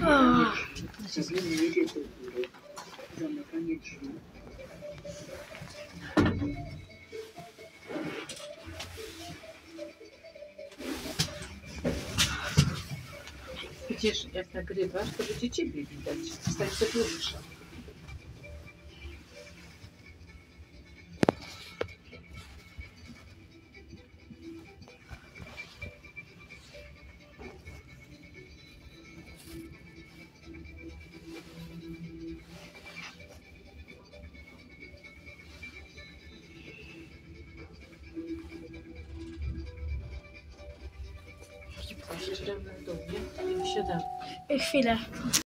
Ustawienie jedzie do góry. Zamykanie drzwi. Przecież jak nagrywasz, to będzie ciebie widać. Stań sobie dłuższa. Jeszcze damy w dół, nie? Nie wysiadamy. Chwilę.